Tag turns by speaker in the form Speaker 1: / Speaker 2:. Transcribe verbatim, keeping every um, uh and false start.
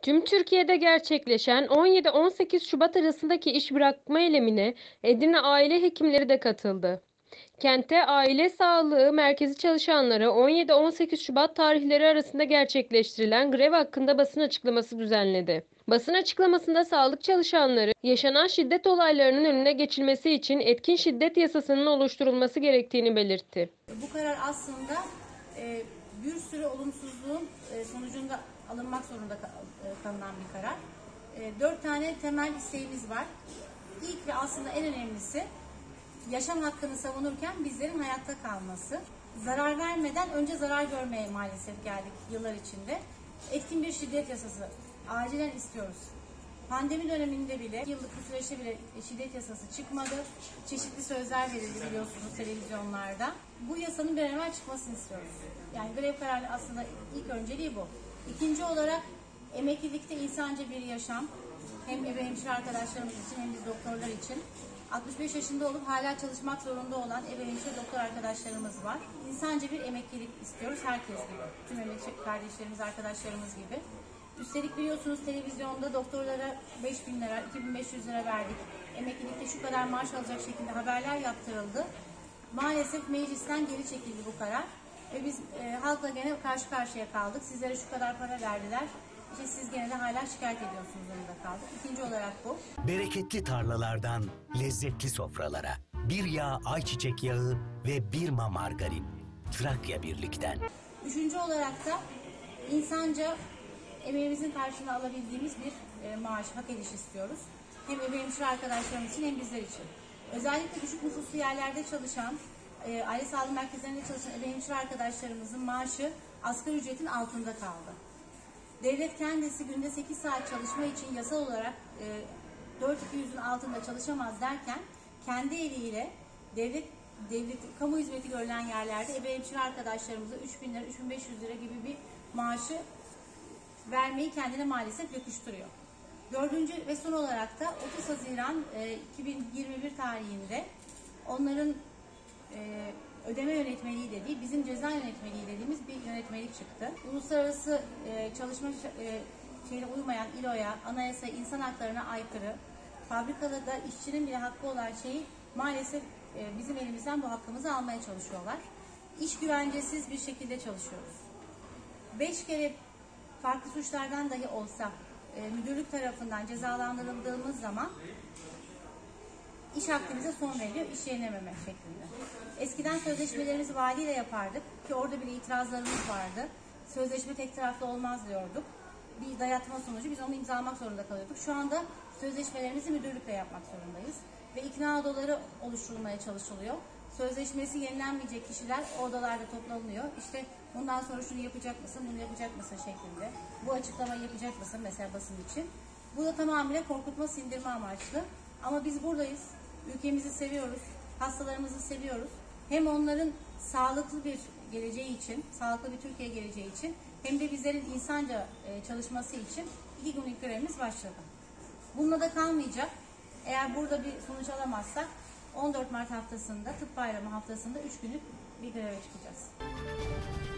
Speaker 1: Tüm Türkiye'de gerçekleşen on yedi on sekiz Şubat arasındaki iş bırakma eylemine Edirne aile hekimleri de katıldı. Kentte aile sağlığı merkezi çalışanları on yedi on sekiz Şubat tarihleri arasında gerçekleştirilen grev hakkında basın açıklaması düzenledi. Basın açıklamasında sağlık çalışanları yaşanan şiddet olaylarının önüne geçilmesi için etkin şiddet yasasının oluşturulması gerektiğini belirtti.
Speaker 2: Bu karar aslında e, bir sürü olumsuzluğun e, sonucunda alınmak zorunda e, kalınan bir karar. E, dört tane temel isteğimiz var. İlk ve aslında en önemlisi yaşam hakkını savunurken bizlerin hayatta kalması. Zarar vermeden önce zarar görmeye maalesef geldik yıllar içinde. Etkin bir şiddet yasası acilen istiyoruz. Pandemi döneminde bile, yıllık bu süreçte bile şiddet yasası çıkmadı. Çeşitli sözler verildi biliyorsunuz televizyonlarda. Bu yasanın bir an evvel çıkmasını istiyoruz. Yani grev kararı aslında ilk önceliği bu. İkinci olarak emeklilikte insanca bir yaşam. Hem ebeveyn hemşire arkadaşlarımız için hem biz doktorlar için. altmış beş yaşında olup hala çalışmak zorunda olan ebeveyn hemşire doktor arkadaşlarımız var. İnsanca bir emeklilik istiyoruz herkes gibi. Tüm emekli kardeşlerimiz, arkadaşlarımız gibi. Üstelik biliyorsunuz televizyonda doktorlara beş bin lira, iki bin beş yüz lira verdik. Emeklilikte şu kadar maaş alacak şekilde haberler yaptırıldı. Maalesef meclisten geri çekildi bu karar. Ve biz e, halkla gene karşı karşıya kaldık. Sizlere şu kadar para verdiler. İşte siz gene de hala şikayet ediyorsunuz orada kaldık. İkinci olarak bu.
Speaker 3: Bereketli tarlalardan lezzetli sofralara. Bir yağ ayçiçek yağı ve bir ma margarin. Trakya Birlik'ten.
Speaker 2: Üçüncü olarak da insanca emeğimizin karşılığını alabildiğimiz bir e, maaş, hak ediş istiyoruz. Hem ebeveyn hemşire arkadaşlarımız için hem bizler için. Özellikle düşük nüfuslu yerlerde çalışan, e, aile sağlığı merkezlerinde çalışan ebeveyn hemşire arkadaşlarımızın maaşı asgari ücretin altında kaldı. Devlet kendisi günde sekiz saat çalışma için yasal olarak e, dört bin iki yüzün altında çalışamaz derken kendi eliyle devlet devlet kamu hizmeti görülen yerlerde ebeveyn hemşire arkadaşlarımıza üç bin lira, üç bin beş yüz lira gibi bir maaşı vermeyi kendine maalesef yakıştırıyor. Dördüncü ve son olarak da otuz Haziran iki bin yirmi bir tarihinde onların e, ödeme yönetmeliği dediği, bizim ceza yönetmeliği dediğimiz bir yönetmelik çıktı. Uluslararası e, çalışma e, şeyine uymayan İ L O'ya, anayasaya, insan haklarına aykırı, fabrikada işçinin bile hakkı olan şeyi maalesef e, bizim elimizden bu hakkımızı almaya çalışıyorlar. İş güvencesiz bir şekilde çalışıyoruz. Beş kere farklı suçlardan dahi olsa e, müdürlük tarafından cezalandırıldığımız zaman iş akdimize son veriliyor, iş yenilememe şeklinde. Eskiden sözleşmelerimizi valiyle yapardık ki orada bile itirazlarımız vardı. Sözleşme tek taraflı olmaz diyorduk. Bir dayatma sonucu biz onu imzalamak zorunda kalıyorduk. Şu anda sözleşmelerimizi müdürlükle yapmak zorundayız. Ve ikna odaları oluşturulmaya çalışılıyor. Sözleşmesi yenilenmeyecek kişiler o odalarda toplanılıyor. İşte bundan sonra şunu yapacak mısın, bunu yapacak mısın şeklinde. Bu açıklamayı yapacak mısın mesela basın için. Bu da tamamıyla korkutma, sindirme amaçlı. Ama biz buradayız. Ülkemizi seviyoruz. Hastalarımızı seviyoruz. Hem onların sağlıklı bir geleceği için, sağlıklı bir Türkiye geleceği için hem de bizlerin insanca çalışması için iki günlük grevimiz başladı. Bununla da kalmayacak. Eğer burada bir sonuç alamazsak on dört Mart haftasında, Tıp Bayramı haftasında üç günlük bir greve çıkacağız.